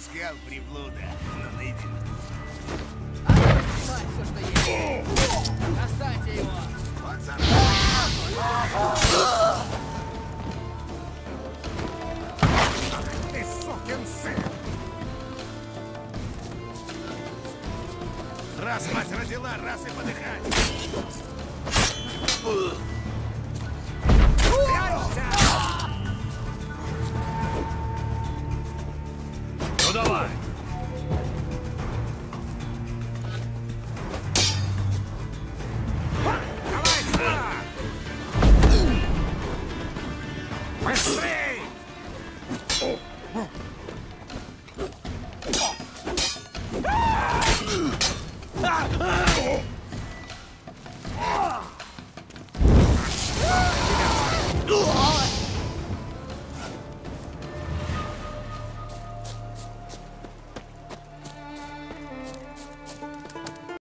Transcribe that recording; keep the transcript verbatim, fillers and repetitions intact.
искал приблуда, но найдет. А ну, снимай все, что есть. Достаньте его. Вот за... Ты сукин сын! Раз мать родила, раз и подыхать. Ну давай! Давай сюда! Быстрей! Oh!